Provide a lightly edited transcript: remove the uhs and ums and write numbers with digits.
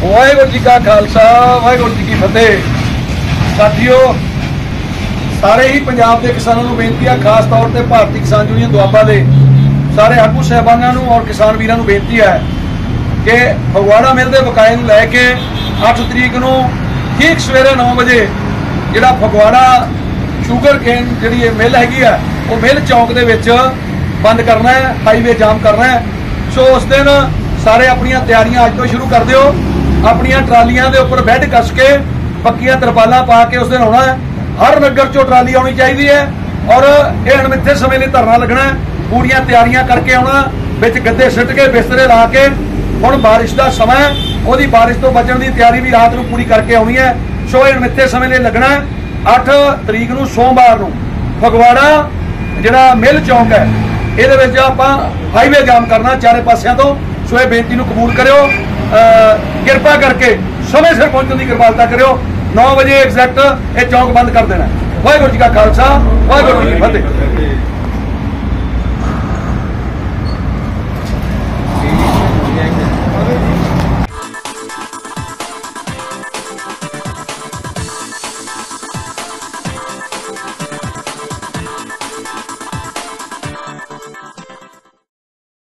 वाहिगुरू जी का खालसा वाहिगुरू जी की फतेह। साथियों, सारे ही पंजाब के किसानों को बेनती है, खास तौर पर भारतीय किसान यूनियन दुआबा के सारे आगू साहबानों और किसान वीरों को बेनती है कि फगवाड़ा मिल के बकाए को लैके 8 तरीक को ठीक सवेरे 9 बजे जिहड़ा फगवाड़ा शूगर केन जी मिल हैगी है वो मिल चौक के बंद करना है, हाईवे जाम करना है। सो उस दिन सारे अपन तैयारियां अज तो शुरू कर दिओ। अपन ट्रालियां के उपर बैड कस के पक्कियां तरपालां पा के उस दिन आना है। हर नगर चो ट्राली आनी चाहिए है और यह अणमिथे समय लिए धरना लगना है। पूरियां तैयारियां करके आना, विच गद्दे सिट के बिस्तरे ला के। हुण बारिश का समय, वो बारिश तो बचने की तैयारी भी रात को पूरी करके आनी है। सो यह अणमिथे समय लिए लगना है। 8 तरीक को सोमवार को फगवाड़ा जिहड़ा मिल चौक है ये आपां हाईवे जाम करना चारे पासियां तो। सो ये बेनती को कबूल करो, किरपा करके समय सिर पहुंचने की कृपालता करो। 9 बजे एग्जैक्ट ये चौक बंद कर देना। वाहिगुरू जी का खालसा वाहिगुरू जी की फतेह।